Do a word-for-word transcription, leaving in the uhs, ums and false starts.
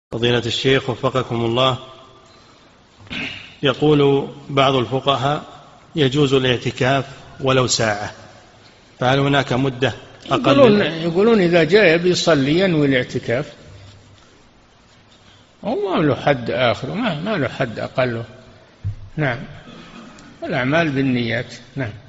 فضيلة الشيخ وفقكم الله، يقول بعض الفقهاء يجوز الاعتكاف ولو ساعة، فهل هناك مدة أقل؟ يقولون, يقولون إذا جاء بيصلي ينوي الاعتكاف، وما له حد آخر، ما, ما له حد أقله. نعم، الأعمال بالنيات. نعم.